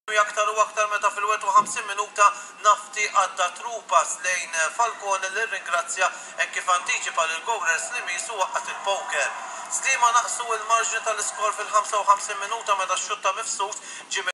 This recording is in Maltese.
Aktar u aktar meta fil-51 minuta Nafti għadda Trupas lejn Falcone li ringrazzja kif antiċipa lil Gourers li misu waqqat il-poker. Sliema naqsu il-marġni tal-iskor fil-55 minuta meta x-xutta mifsud ġie